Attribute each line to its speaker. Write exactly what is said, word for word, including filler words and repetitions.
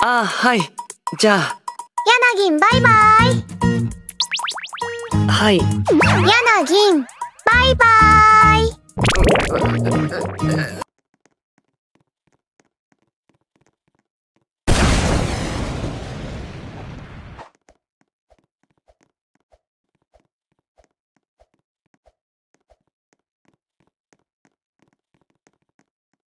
Speaker 1: あ、はい。じゃあ。
Speaker 2: ヤナギンバイバイ。
Speaker 1: はい。
Speaker 2: ヤナギンバイバイ。